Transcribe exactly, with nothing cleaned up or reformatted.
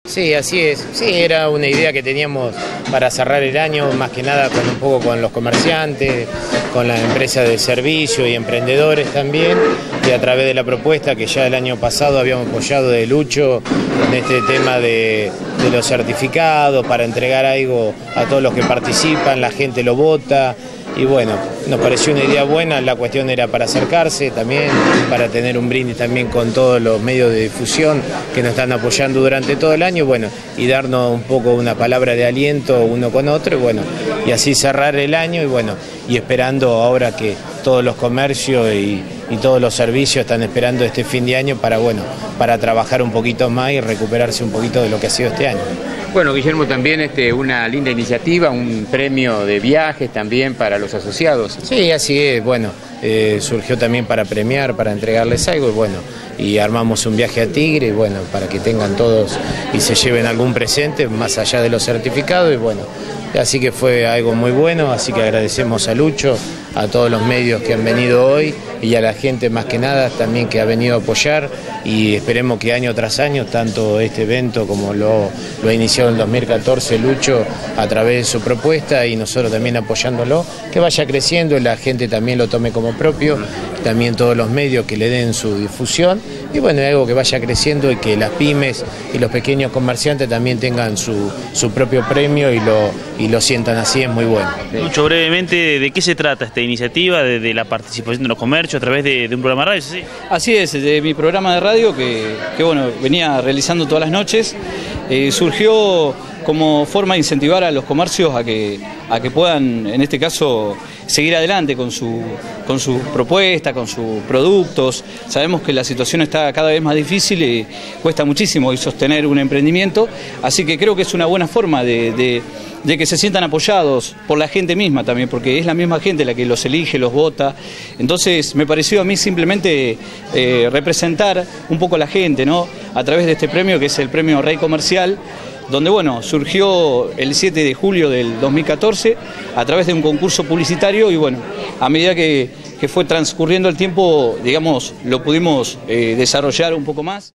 Sí, así es. Sí, era una idea que teníamos para cerrar el año, más que nada con un poco con los comerciantes, con las empresas de servicio y emprendedores también, y a través de la propuesta que ya el año pasado habíamos apoyado de Lucho en este tema de, de los certificados para entregar algo a todos los que participan, la gente lo vota. Y bueno, nos pareció una idea buena, la cuestión era para acercarse también, para tener un brindis también con todos los medios de difusión que nos están apoyando durante todo el año, bueno, y darnos un poco una palabra de aliento uno con otro, y bueno, y así cerrar el año, y bueno, y esperando ahora que todos los comercios y, y todos los servicios están esperando este fin de año para, bueno, para trabajar un poquito más y recuperarse un poquito de lo que ha sido este año. Bueno, Guillermo, también este, una linda iniciativa, un premio de viajes también para los asociados. Sí, así es, bueno, eh, surgió también para premiar, para entregarles algo, y bueno, y armamos un viaje a Tigre, y bueno, para que tengan todos y se lleven algún presente, más allá de los certificados, y bueno, así que fue algo muy bueno, así que agradecemos a Lucho, a todos los medios que han venido hoy, y a la gente más que nada también que ha venido a apoyar, y esperemos que año tras año, tanto este evento como lo, lo ha iniciado en el dos mil catorce Lucho a través de su propuesta y nosotros también apoyándolo, que vaya creciendo y la gente también lo tome como propio, también todos los medios que le den su difusión, y bueno, algo que vaya creciendo y que las pymes y los pequeños comerciantes también tengan su, su propio premio y lo, y lo sientan así, es muy bueno. Lucho, brevemente, ¿de qué se trata esta iniciativa de, de la participación de los comercios a través de, de un programa de radio? ¿Sí? Así es, de mi programa de radio que, que bueno, venía realizando todas las noches, eh, surgió como forma de incentivar a los comercios a que, a que puedan, en este caso, seguir adelante con su, con su propuesta, con sus productos. Sabemos que la situación está cada vez más difícil y cuesta muchísimo sostener un emprendimiento, así que creo que es una buena forma de, de, de que se sientan apoyados por la gente misma también, porque es la misma gente la que los elige, los vota. Entonces me pareció a mí simplemente eh, representar un poco a la gente, ¿no?, a través de este premio que es el Premio Rey Comercial, donde bueno, surgió el siete de julio del dos mil catorce a través de un concurso publicitario, y bueno, a medida que, que fue transcurriendo el tiempo, digamos, lo pudimos eh, desarrollar un poco más.